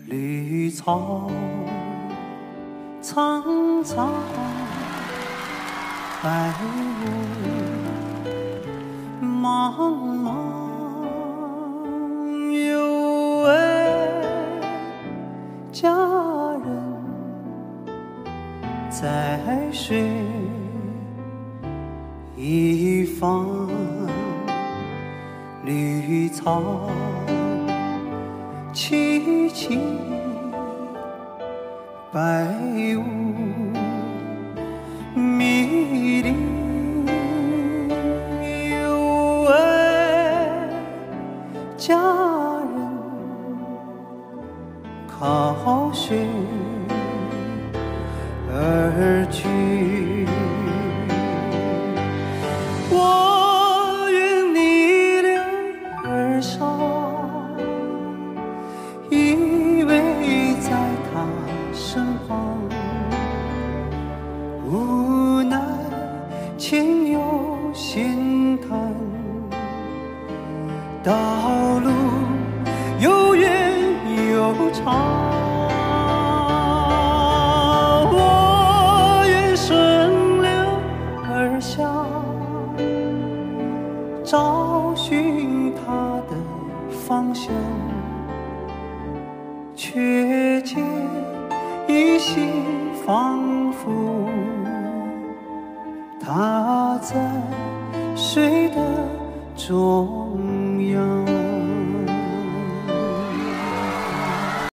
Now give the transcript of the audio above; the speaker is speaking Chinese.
绿草苍苍，白雾茫茫，有位佳人在水一方，绿草萋萋，白雾迷离，有位佳人靠水而居。我愿你两耳梢，依偎在他身旁，无奈前有险滩，道路又远又长。我愿顺流而下，找寻他的方向，却见依稀仿佛他在水的中央。